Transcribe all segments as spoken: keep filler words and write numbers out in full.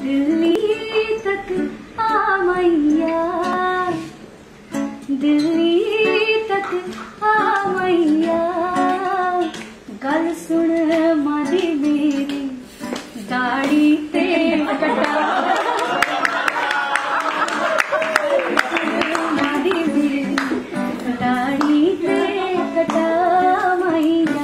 दिल्ली तक आ मैया, दिल्ली तक आ मैया, गल सुन मादी मेरी दाढ़ी ते कटा, मादी मेरी दाढ़ी ते कटा मैया।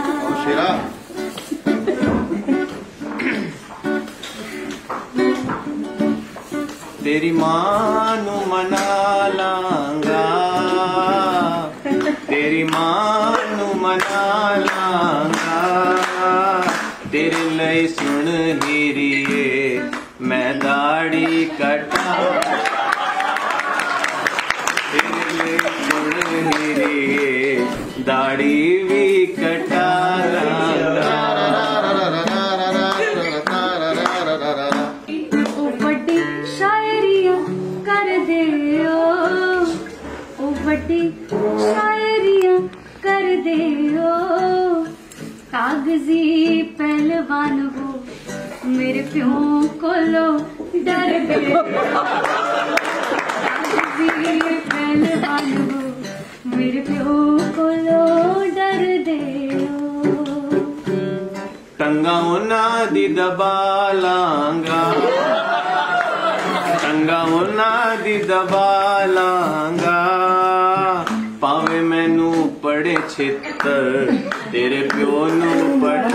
तेरी मां नू मना लांगा, तेरी मां नू मना लांगा, तेरे लिए सुन हीरिए मैं दाढ़ी कटा, तेरे लिए सुन हीरिए दाढ़ी भी कटा लांगा। बड़ी शायरियां कर दे हो, कागजी पहलवान हो मेरे प्यो को लो डर दे, कागजी पहलवान हो मेरे प्यो को लो डर दे हो। टंगा उना दी दबा लांगा, टंगा उना दी दबा लांगा, पावे मैनू पड़े छित्तर तेरे प्यो नू पढ़ा